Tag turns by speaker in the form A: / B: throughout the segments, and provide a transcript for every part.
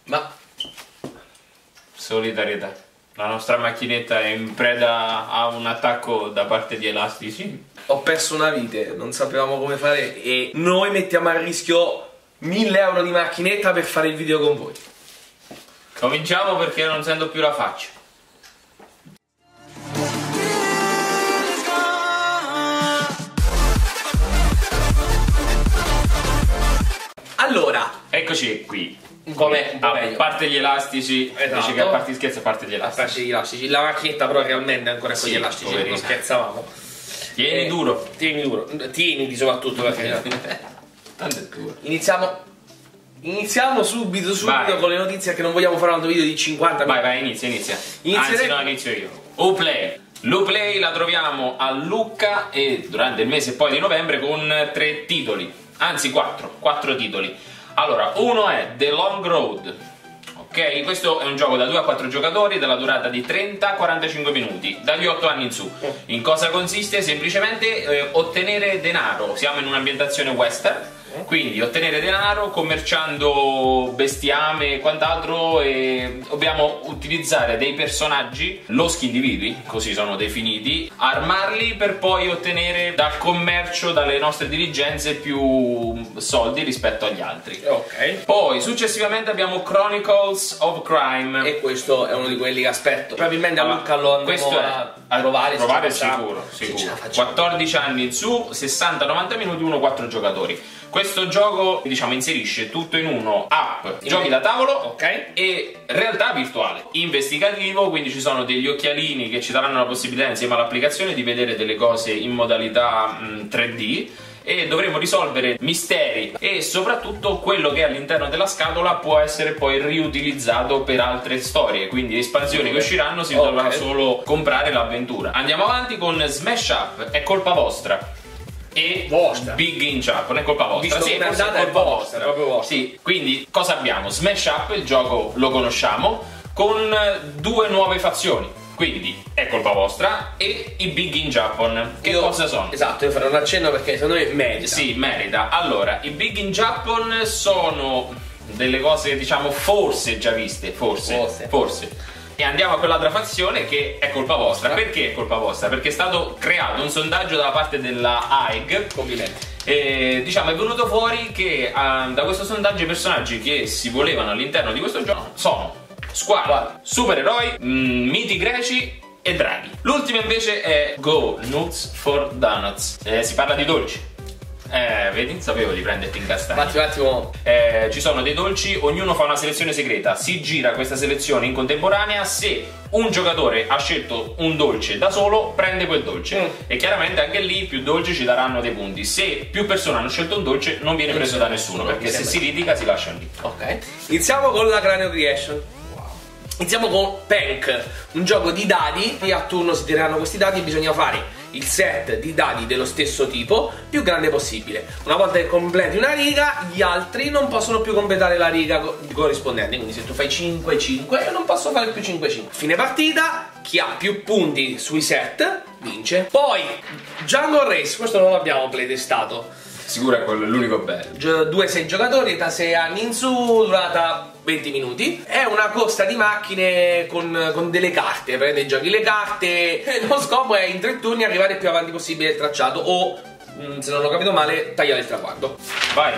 A: Ma
B: solidarietà. La nostra macchinetta è in preda a un attacco da parte di elastici.
A: ho perso una vite, non sapevamo come fare e noi mettiamo a rischio 1000 euro di macchinetta per fare il video con voi.
B: Cominciamo perché non sento più la faccia.
A: Allora,
B: eccoci qui.
A: Come
B: A parte gli elastici,
A: esatto.
B: Invece che a parte gli scherzi, a parte gli
A: a
B: elastici.
A: parte gli elastici, la macchinetta però realmente è ancora con
B: Sì,
A: gli elastici,
B: poverina.
A: non scherzavamo.
B: Tieni duro.
A: Tieni duro, tieniti soprattutto perché
B: Tanto è duro.
A: Iniziamo subito
B: Vai.
A: con le notizie, che non vogliamo fare un altro video di 50 minuti.
B: Vai, inizia.
A: Inizierei-
B: Anzi, no, inizio io. Uplay. L'Uplay la troviamo a Lucca e durante il mese poi di novembre con 3 titoli. Anzi 4 titoli. Allora, uno è The Long Road. Ok, questo è un gioco da 2 a 4 giocatori della durata di 30-45 minuti, dagli 8 anni in su. In cosa consiste? Semplicemente ottenere denaro. Siamo in un'ambientazione western, quindi ottenere denaro commerciando bestiame e quant'altro, e dobbiamo utilizzare dei personaggi, loschi individui, così sono definiti, armarli per poi ottenere dal commercio, dalle nostre diligenze, più soldi rispetto agli altri.
A: Ok.
B: Poi successivamente abbiamo Chronicles of Crime.
A: E questo è uno di quelli che aspetto. Probabilmente a Lucca lo andremo
B: questo è
A: a provare.
B: sicuro.
A: Se ce la facciamo.
B: 14 anni in su, 60-90 minuti, 1-4 giocatori. Questo gioco, diciamo, inserisce tutto in uno: app, giochi da tavolo,
A: ok,
B: e realtà virtuale, investigativo, quindi ci sono degli occhialini che ci daranno la possibilità, insieme all'applicazione, di vedere delle cose in modalità 3D, e dovremo risolvere misteri, e soprattutto quello che è all'interno della scatola può essere poi riutilizzato per altre storie, quindi espansioni che usciranno si dovrà solo comprare l'avventura. Andiamo avanti con Smash Up, è colpa vostra. E Big in Chat, non è colpa vostra.
A: Visto come è andata, è vostra, proprio vostra.
B: Sì, quindi cosa abbiamo? Smash Up, il gioco lo conosciamo, con 2 nuove fazioni. Quindi è colpa vostra, e i Big in Japan. Che cosa sono?
A: Esatto, io farò un accenno perché secondo me merita.
B: Sì, merita. Allora, i Big in Japan sono delle cose che, diciamo, forse già viste, forse. E andiamo a quell'altra fazione che è colpa vostra. Perché è colpa vostra? Perché è stato creato un sondaggio da parte della AEG.
A: Complimenti.
B: E, diciamo, è venuto fuori che da questo sondaggio i personaggi che si volevano all'interno di questo gioco sono squadra, supereroi, miti greci e draghi. L'ultima invece è Go Nuts for Donuts. Si parla di dolci. Vedi? Sapevo di prenderti in castagna.
A: Un attimo.
B: Ci sono dei dolci, ognuno fa una selezione segreta. Si gira questa selezione in contemporanea. Se un giocatore ha scelto un dolce da solo, prende quel dolce. E chiaramente anche lì più dolci ci daranno dei punti. Se più persone hanno scelto un dolce, non viene preso da nessuno, perché se si litiga si lascia lì.
A: Ok. Iniziamo con la Cranio Creation. Iniziamo con Pank, un gioco di dadi. A turno si tireranno questi dadi e bisogna fare il set di dadi dello stesso tipo più grande possibile. Una volta che completi una riga, gli altri non possono più completare la riga corrispondente. Quindi se tu fai 5-5, io non posso fare più 5-5. Fine partita, chi ha più punti sui set vince. Poi Jungle Race, questo non l'abbiamo playtestato.
B: Sicuro è quello l'unico bello.
A: 2-6 giocatori da 6 anni in su, durata 20 minuti. È una corsa di macchine con delle carte. Prende, giochi le carte e lo scopo è in 3 turni arrivare il più avanti possibile nel tracciato, o se non ho capito male, tagliare il traguardo.
B: Vai.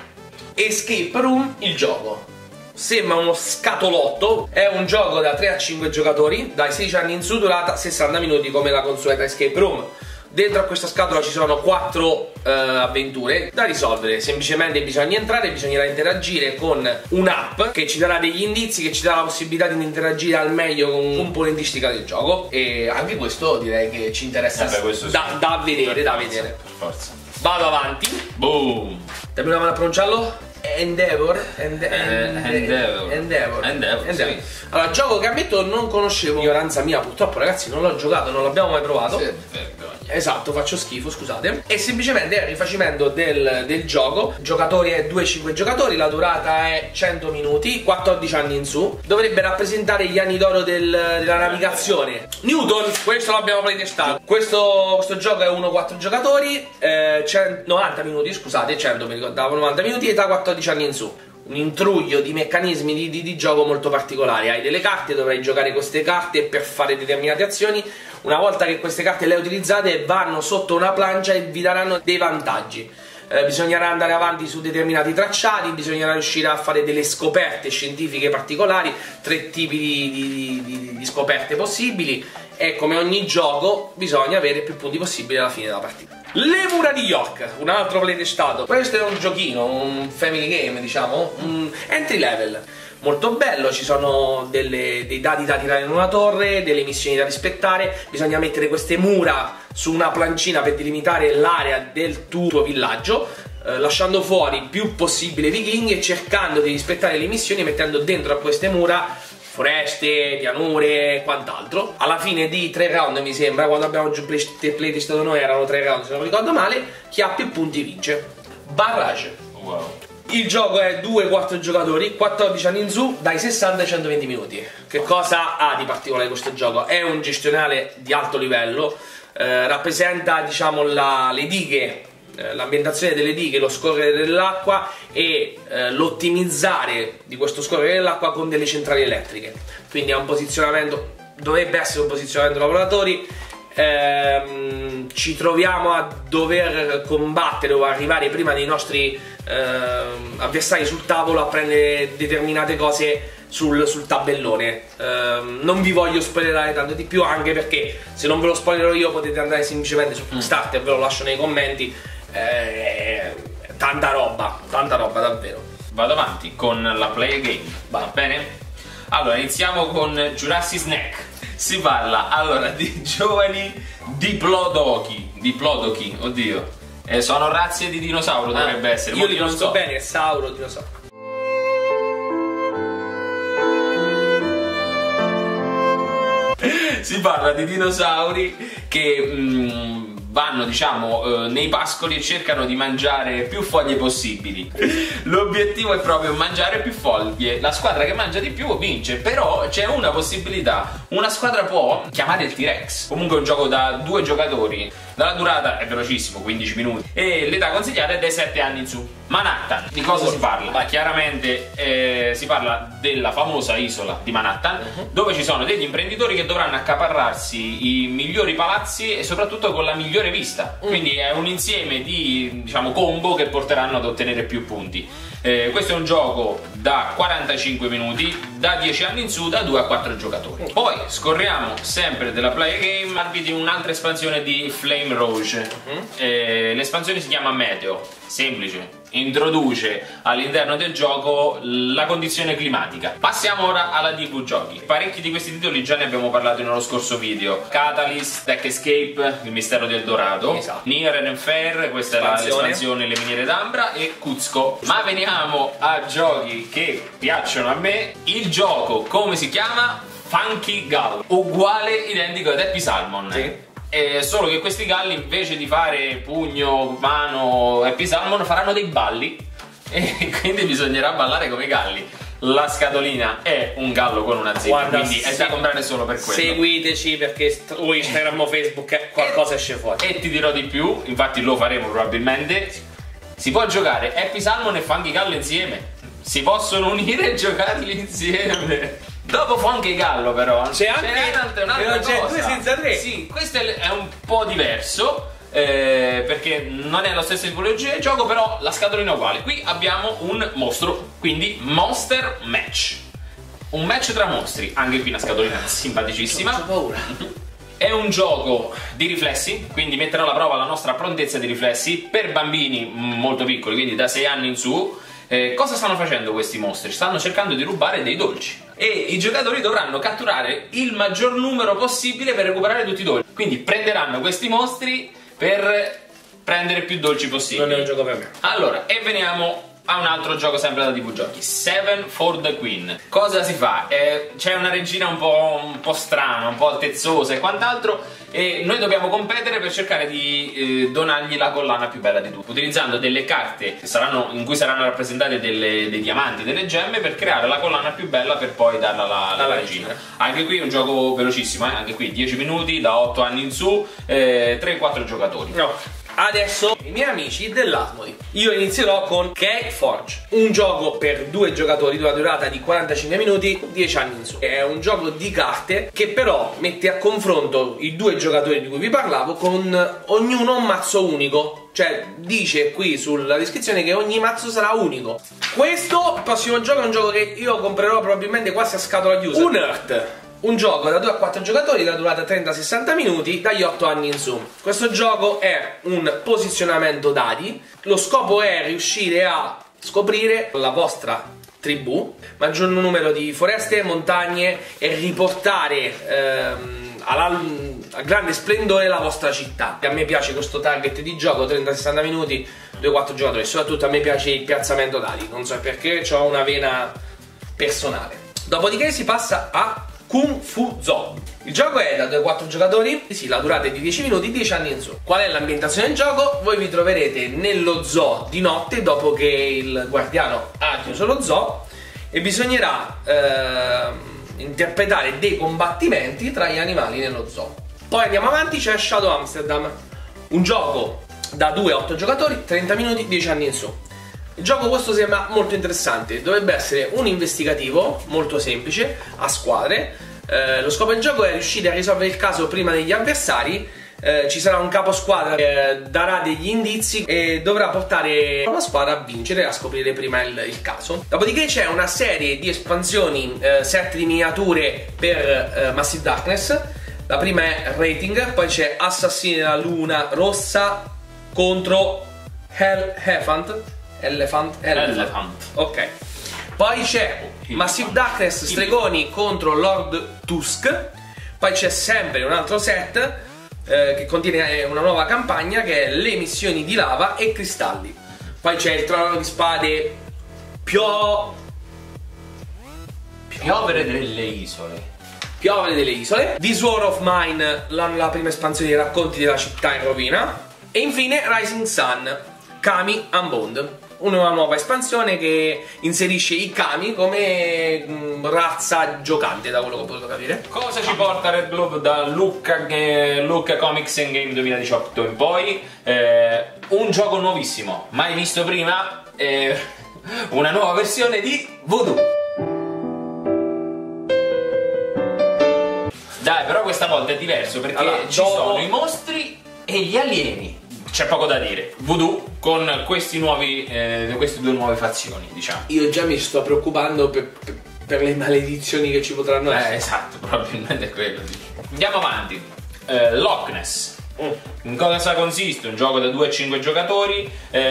A: Escape Room, il gioco. Sembra uno scatolotto. È un gioco da 3 a 5 giocatori, dai 16 anni in su, durata 60 minuti come la consueta Escape Room. Dentro a questa scatola ci sono 4 avventure da risolvere. Semplicemente bisogna entrare, bisognerà interagire con un'app che ci darà degli indizi, che ci darà la possibilità di interagire al meglio con componentistica del gioco. E anche questo direi che ci interessa da vedere,
B: Per forza.
A: Vado avanti.
B: Boom.
A: Terminavamo a pronunciarlo? Endeavor.
B: Sì.
A: Allora, gioco che ammetto non conoscevo. Ignoranza mia, purtroppo, ragazzi, non l'ho giocato, non l'abbiamo mai provato. Esatto, faccio schifo, scusate. È semplicemente il rifacimento del gioco. Giocatori è 2-5 giocatori, la durata è 100 minuti, 14 anni in su. Dovrebbe rappresentare gli anni d'oro della navigazione. Newton, questo l'abbiamo playtestato. Questo gioco è 1-4 giocatori, 90 minuti, scusate, 100 mi ricordavo, 90 minuti, età 14 anni in su. un intruglio di meccanismi di gioco molto particolari. Hai delle carte, dovrai giocare queste carte per fare determinate azioni. Una volta che queste carte le hai utilizzate, vanno sotto una plancia e vi daranno dei vantaggi. Bisognerà andare avanti su determinati tracciati, bisognerà riuscire a fare delle scoperte scientifiche particolari, 3 tipi di scoperte possibili, e come ogni gioco bisogna avere più punti possibili alla fine della partita. Le mura di York, un altro playtestato. Questo è un giochino, un family game, diciamo, un entry level. Molto bello, ci sono dei dadi da tirare in una torre, delle missioni da rispettare, bisogna mettere queste mura su una plancina per delimitare l'area del tuo villaggio, lasciando fuori il più possibile vichinghi e cercando di rispettare le missioni mettendo dentro a queste mura foreste, pianure e quant'altro. Alla fine di 3 round, mi sembra, quando abbiamo playtestato noi erano 3 round se non ricordo male, chi ha più punti vince. Barrage.
B: Wow.
A: Il gioco è 2-4 giocatori, 14 anni in su, dai 60 ai 120 minuti. Che cosa ha di particolare questo gioco? È un gestionale di alto livello, rappresenta, diciamo, le dighe, l'ambientazione delle dighe, lo scorrere dell'acqua e l'ottimizzare di questo scorrere dell'acqua con delle centrali elettriche. Quindi è un posizionamento, dovrebbe essere un posizionamento lavoratori. Ci troviamo a dover combattere o arrivare prima dei nostri avversari sul tavolo a prendere determinate cose sul tabellone. Non vi voglio spoilerare tanto di più, anche perché se non ve lo spoilerò io potete andare semplicemente su Kickstarter, ve lo lascio nei commenti. Tanta roba davvero.
B: Vado avanti con la play game, va bene? Allora, iniziamo con Jurassic Snack. Si parla allora di giovani diplodochi, oddio. Sono razze di dinosauro, dovrebbe essere.
A: Io li conosco bene, sauro, dinosauro.
B: Si parla di dinosauri che vanno, diciamo, nei pascoli e cercano di mangiare più foglie possibili. L'obiettivo è proprio mangiare più foglie. La squadra che mangia di più vince, però c'è una possibilità. Una squadra può chiamare il T-Rex. Comunque è un gioco da 2 giocatori. La durata è velocissimo, 15 minuti. E l'età consigliata è dai 7 anni in su. Manhattan, di cosa si parla? Chiaramente si parla della famosa isola di Manhattan, dove ci sono degli imprenditori che dovranno accaparrarsi i migliori palazzi e soprattutto con la migliore vista. Quindi è un insieme di, diciamo, combo che porteranno ad ottenere più punti. Questo è un gioco da 45 minuti, da 10 anni in su, da 2 a 4 giocatori. Poi scorriamo sempre della play game, parli di un'altra espansione di Flame Rouge. L'espansione si chiama Meteo, semplice, introduce all'interno del gioco la condizione climatica. Passiamo ora alla TV giochi. Parecchi di questi titoli già ne abbiamo parlato nello scorso video. Catalyst, Deck Escape, Il mistero del Dorado,
A: esatto.
B: Near and Fair, questa è l'espansione Le miniere d'Ambra, e Kuzco. Ma veniamo a giochi che piacciono a me. Il gioco, come si chiama? Funky Gull, uguale, identico ad Happy Salmon.
A: Sì.
B: Solo che questi galli, invece di fare pugno, mano, Happy Salmon, faranno dei balli e quindi bisognerà ballare come i galli. La scatolina è un gallo con una zeppa, quindi è da comprare solo per quello.
A: Seguiteci, perché o Instagram o Facebook qualcosa esce fuori.
B: E ti dirò di più, infatti lo faremo probabilmente. Si può giocare Happy Salmon e Funky Gallo insieme. Si possono unire e giocarli insieme. Dopo Funky Gallo però
A: c'è anche
B: un'altra cosa.
A: 2 senza 3.
B: Sì, questo è un po' diverso, perché non è la stessa tipologia di gioco, però la scatolina è uguale. Qui abbiamo un mostro, quindi Monster Match. Un match tra mostri, anche qui una scatolina simpaticissima.
A: Ho paura.
B: È un gioco di riflessi, quindi metterà alla prova la nostra prontezza di riflessi per bambini molto piccoli, quindi da 6 anni in su. Cosa stanno facendo questi mostri? Stanno cercando di rubare dei dolci e i giocatori dovranno catturare il maggior numero possibile per recuperare tutti i dolci. Quindi prenderanno questi mostri per prendere più dolci possibili.
A: Non è un gioco per me.
B: Allora, e veniamo a un altro gioco sempre da TV giochi, Seven for the Queen. Cosa si fa? C'è una regina un po' strana, un po' altezzosa e quant'altro, e noi dobbiamo competere per cercare di donargli la collana più bella di tutte, utilizzando delle carte in cui saranno rappresentate dei diamanti, delle gemme, per creare la collana più bella per poi darla alla regina. Anche qui è un gioco velocissimo, anche qui 10 minuti, da 8 anni in su, 3-4 giocatori.
A: No. Adesso i miei amici dell'Asmodee. Io inizierò con Cake Forge, un gioco per 2 giocatori di una durata di 45 minuti, 10 anni in su. È un gioco di carte che però mette a confronto i 2 giocatori di cui vi parlavo con ognuno un mazzo unico. Cioè dice qui sulla descrizione che ogni mazzo sarà unico. Questo prossimo gioco è un gioco che io comprerò probabilmente quasi a scatola chiusa. Unearth, un gioco da 2 a 4 giocatori, da durata 30-60 minuti, dagli 8 anni in su. Questo gioco è un posizionamento dadi. Lo scopo è riuscire a scoprire la vostra tribù, maggior numero di foreste, montagne e riportare a grande splendore la vostra città. A me piace questo target di gioco, 30-60 minuti, 2-4 giocatori. Soprattutto a me piace il piazzamento dadi, non so perché, ho una vena personale. Dopodiché si passa a Kung Fu Zoo. Il gioco è da 2-4 giocatori, sì, la durata è di 10 minuti, 10 anni in su. Qual è l'ambientazione del gioco? Voi vi troverete nello zoo di notte dopo che il guardiano ha chiuso lo zoo e bisognerà interpretare dei combattimenti tra gli animali nello zoo. Poi andiamo avanti, c'è Shadow Amsterdam, un gioco da 2 a 8 giocatori, 30 minuti, 10 anni in su. Il gioco questo sembra molto interessante, dovrebbe essere un investigativo molto semplice, a squadre. Lo scopo del gioco è riuscire a risolvere il caso prima degli avversari. Ci sarà un capo squadra che darà degli indizi e dovrà portare la squadra a vincere, a scoprire prima il caso. Dopodiché c'è una serie di espansioni, set di miniature per Massive Darkness. La prima è Rating, poi c'è Assassini della Luna Rossa contro Elephant. Ok. Poi c'è Massive Darkness Stregoni contro Lord Tusk. Poi c'è sempre un altro set che contiene una nuova campagna che è Le missioni di lava e cristalli. Poi c'è il Trono di Spade
B: Piovere delle isole.
A: This War of Mine, la prima espansione dei racconti della città in rovina. E infine Rising Sun, Kami Unbound, una nuova espansione che inserisce i Kami come razza giocante, da quello che ho potuto capire.
B: Cosa ci porta Red Glove da Lucca Comics and Game 2018 in poi? Un gioco nuovissimo, mai visto prima, una nuova versione di Voodoo. Dai, però questa volta è diverso perché allora, ci sono i mostri e gli alieni. C'è poco da dire. Voodoo con queste 2 nuove fazioni, diciamo. Io già mi sto preoccupando per le maledizioni che ci potranno essere. Esatto, probabilmente è quello. Andiamo avanti. Loch Ness. In cosa consiste? Un gioco da 2 a 5 giocatori.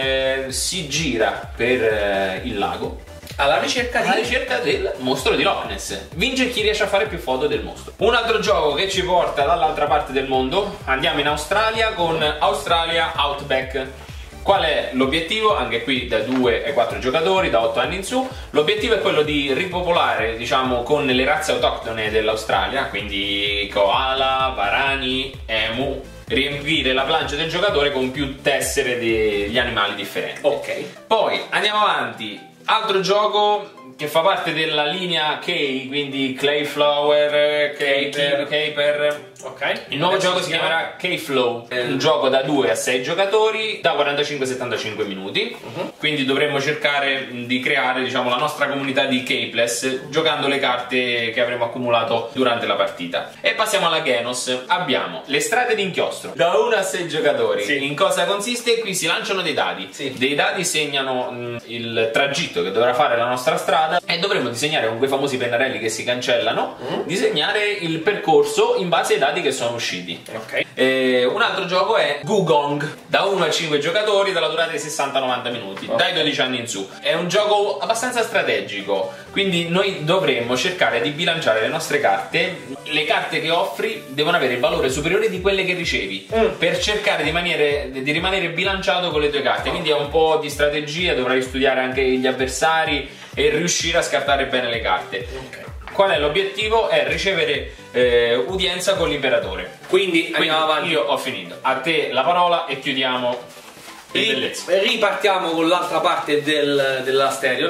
B: Si gira per il lago alla ricerca del mostro di Loch Ness. Vince chi riesce a fare più foto del mostro. Un altro gioco che ci porta dall'altra parte del mondo. Andiamo in Australia con Australia Outback. Qual è l'obiettivo? Anche qui da 2 ai 4 giocatori, da 8 anni in su. L'obiettivo è quello di ripopolare, diciamo, con le razze autoctone dell'Australia, quindi koala, varani, emu, riempire la plancia del giocatore con più tessere degli animali differenti. Ok. Poi andiamo avanti. Altro gioco che fa parte della linea K, quindi Clayflower, Caper. Ok. Il nuovo gioco si chiamerà K-Flow. È un gioco da 2 a 6 giocatori, da 45-75 minuti. Quindi dovremmo cercare di creare, diciamo, la nostra comunità di Capeless giocando le carte che avremo accumulato durante la partita. E passiamo alla Genos. Abbiamo le strade d'inchiostro da 1 a 6 giocatori. Sì. In cosa consiste? Qui si lanciano dei dadi. Sì. Dei dadi segnano il tragitto che dovrà fare la nostra strada e dovremo disegnare con quei famosi pennarelli che si cancellano, disegnare il percorso in base ai dadi che sono usciti. Okay. Un altro gioco è Gugong, da 1 a 5 giocatori, dalla durata di 60-90 minuti, dai 12 anni in su. È un gioco abbastanza strategico, quindi noi dovremmo cercare di bilanciare le nostre carte. Le carte che offri devono avere il valore superiore di quelle che ricevi, per cercare di rimanere bilanciato con le tue carte. Quindi è un po' di strategia, dovrai studiare anche gli avversari e riuscire a scartare bene le carte. Okay. Qual è l'obiettivo? È ricevere udienza con l'imperatore. Quindi andiamo avanti. Io ho finito. A te la parola e chiudiamo. Ripartiamo con l'altra parte dell'Asterion.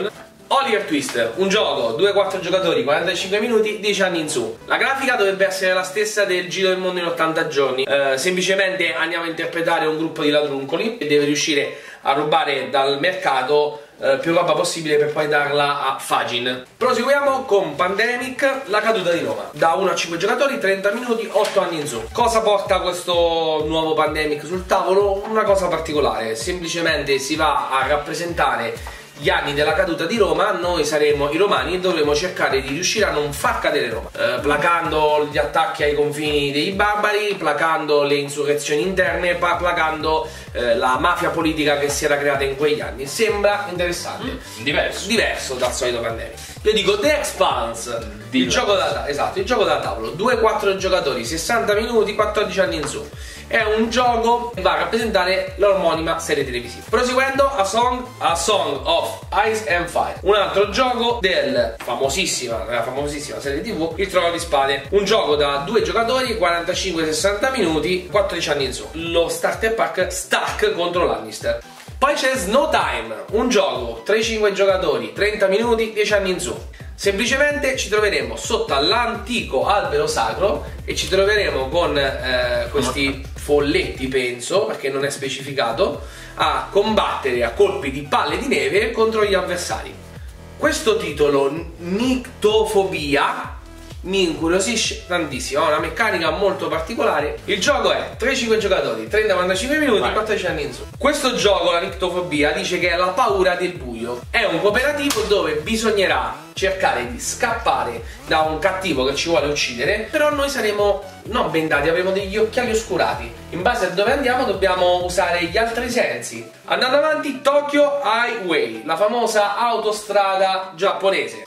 A: Oliver Twist, un gioco 2-4 giocatori, 45 minuti, 10 anni in su. La grafica dovrebbe essere la stessa del Giro del Mondo in 80 giorni. Semplicemente andiamo a interpretare un gruppo di ladruncoli che deve riuscire a rubare dal mercato più roba possibile per poi darla a Fagin. Proseguiamo con Pandemic, la caduta di Roma. Da 1 a 5 giocatori, 30 minuti, 8 anni in su. Cosa porta questo nuovo Pandemic sul tavolo? Una cosa particolare, semplicemente si va a rappresentare gli anni della caduta di Roma. Noi saremo i romani e dovremo cercare di riuscire a non far cadere Roma, placando gli attacchi ai confini dei barbari, placando le insurrezioni interne, placando la mafia politica che si era creata in quegli anni. Sembra interessante, diverso dal solito Pandemic. Io dico The Expanse, il gioco da tavolo, 2-4 giocatori, 60 minuti, 14 anni in su. È un gioco che va a rappresentare l'omonima serie televisiva. Proseguendo, A Song of Ice and Fire, un altro gioco della famosissima serie TV Il Trono di Spade. Un gioco da 2 giocatori, 45-60 minuti, 14 anni in su. Lo starter pack Stark contro Lannister. Poi c'è Snow Time, un gioco 3-5 giocatori, 30 minuti, 10 anni in su. Semplicemente ci troveremo sotto all'antico albero sacro e ci troveremo con questi folletti, penso, perché non è specificato, a combattere a colpi di palle di neve contro gli avversari. Questo titolo, Nictofobia, mi incuriosisce tantissimo, ha una meccanica molto particolare. Il gioco è 3-5 giocatori, 30-45 minuti, 14 anni in su. Questo gioco, la Nictofobia, dice che è la paura del buio. È un cooperativo dove bisognerà cercare di scappare da un cattivo che ci vuole uccidere, però noi saremo non bendati, avremo degli occhiali oscurati. In base a dove andiamo dobbiamo usare gli altri sensi. Andando avanti, Tokyo Highway, la famosa autostrada giapponese.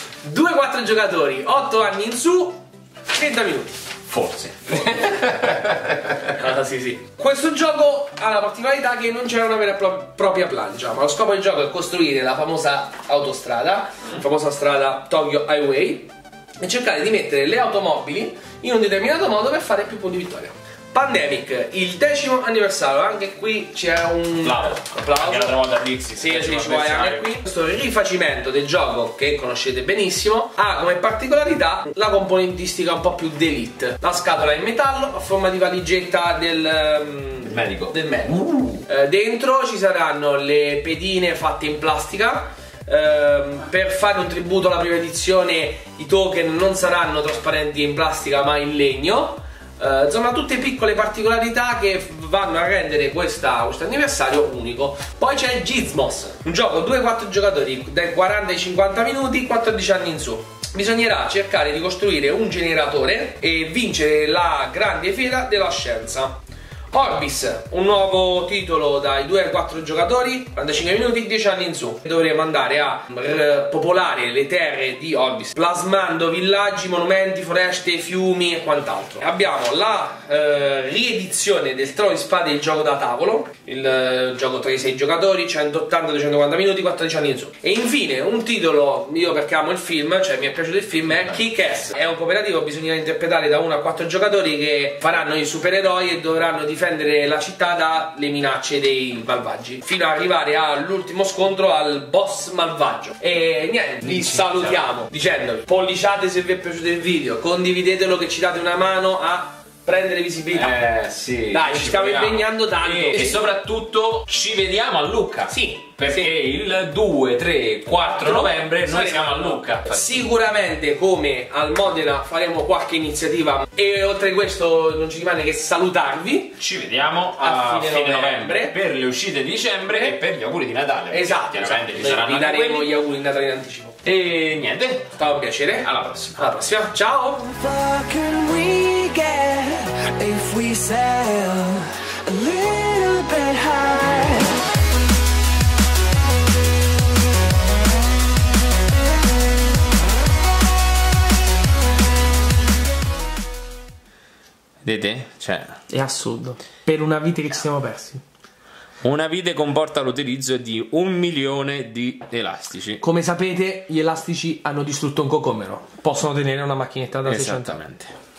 A: 2-4 giocatori, 8 anni in su, 30 minuti.
B: Forse.
A: Sì. Questo gioco ha la particolarità che non c'è una vera e propria plancia, ma lo scopo del gioco è costruire la famosa autostrada, la famosa strada Tokyo Highway, e cercare di mettere le automobili in un determinato modo per fare più punti vittoria. Pandemic, il 10° anniversario, anche qui c'è un applauso.
B: Anche l'altra volta Dixie,
A: sì, ci vuole anche qui. Questo rifacimento del gioco, che conoscete benissimo, ha come particolarità la componentistica un po' più d'elite. La scatola in metallo a forma di valigetta del medico. Dentro ci saranno le pedine fatte in plastica. Per fare un tributo alla prima edizione, i token non saranno trasparenti in plastica ma in legno. Insomma, tutte piccole particolarità che vanno a rendere questo anniversario unico. Poi c'è Gizmos, un gioco 2-4 giocatori, dai 40 ai 50 minuti, 14 anni in su. Bisognerà cercare di costruire un generatore e vincere la grande fiera della scienza. Orbis, un nuovo titolo dai 2 ai 4 giocatori, 45 minuti, 10 anni in su. Dovremo andare a popolare le terre di Orbis, plasmando villaggi, monumenti, foreste, fiumi e quant'altro. Abbiamo la riedizione del Trono di Spade, il gioco da tavolo, il gioco 3-6 giocatori, 180-240 minuti, 14 anni in su. E infine un titolo, io perché amo il film, cioè mi è piaciuto il film, è Kick-Ass. È un cooperativo, bisogna interpretare da 1 a 4 giocatori che faranno i supereroi e dovranno difendere la città dalle minacce dei malvagi, fino ad arrivare all'ultimo scontro, al boss malvagio. E niente, vi salutiamo dicendovi: polliciate se vi è piaciuto il video, condividetelo che ci date una mano a prendere visibilità.
B: Sì,
A: dai, ci stiamo impegnando tanto.
B: E soprattutto ci vediamo a Lucca.
A: Sì,
B: perché il 2, 3, 4 novembre noi siamo a Lucca.
A: Sicuramente, come al Modena, faremo qualche iniziativa. E oltre a questo non ci rimane che salutarvi.
B: Ci vediamo a fine novembre per le uscite di dicembre e per gli auguri di Natale.
A: Esatto,
B: Ci saranno
A: vi daremo gli auguri di Natale in anticipo.
B: E niente, è
A: stato un piacere.
B: Alla prossima.
A: Alla prossima. Ciao.
C: If we sail a little bit high.
B: Vedete? Cioè,
A: è assurdo. Per una vite che ci siamo persi.
B: Una vite comporta l'utilizzo di 1 milione di elastici.
A: Come sapete, gli elastici hanno distrutto un cocomero. Possono tenere una macchinetta da 600 euro.
B: Esattamente.